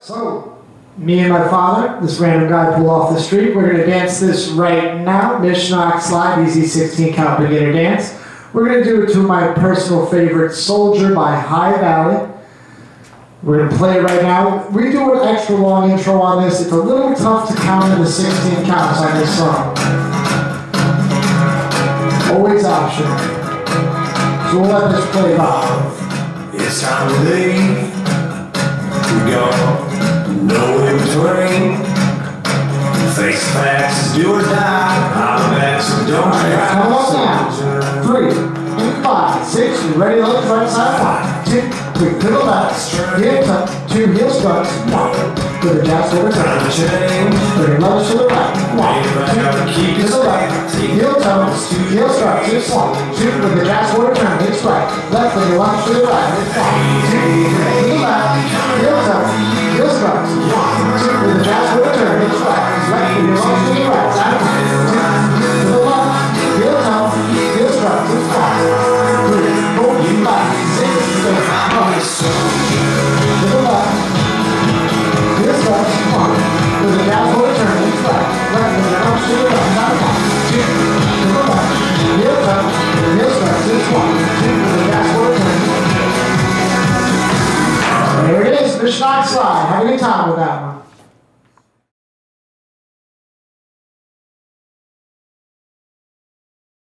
So, me and my father, this random guy pulled off the street. We're going to dance this right now. Mishnock slide, easy 16 count beginner dance. We're going to do it to my personal favorite, Soldier by High Valley. We're going to play it right now. We do an extra long intro on this. It's a little tough to count in the 16 counts on this song. Always optional. So we'll let this play by. It's time to leave. We go. No in between. Face facts, do or die. I'm back, so don't try. Come on now. 3, 5, 6. You ready? Let's right side. 5, 2, 3. To the left. Heel tuck. 2 heel struts. 1. With a jazz over turn. Bring legs to the right. 1, 2. Keep to the left. Heel tuck. 2 heel struts. It's 1, 2. With the jazz over turn. It's right. Left with your lunge to the right. It's 1, 2. To the left. Heel tuck. Heel struts. 1, 2. With the jazz over turn. It's right. Left with your lunge to the right. Side 1, 2. To the left. Heel tuck. Heel struts. It's 1, 3, 4, 5, 6, 7, 8. To the left. Heel struts. 1. With the jazz over turn. It's right. Left with your lunge to the right. Side 1, 2. To the left. Heel tuck. Heel struts. It's 1, 2. With the jazz over turn. There it is, Mishnock slide. Have a good time with that one.